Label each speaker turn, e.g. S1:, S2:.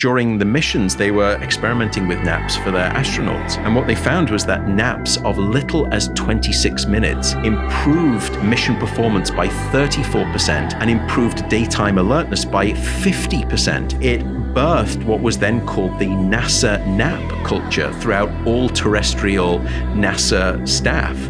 S1: During the missions, they were experimenting with naps for their astronauts. And what they found was that naps of little as 26 minutes improved mission performance by 34% and improved daytime alertness by 50%. It birthed what was then called the NASA nap culture throughout all terrestrial NASA staff.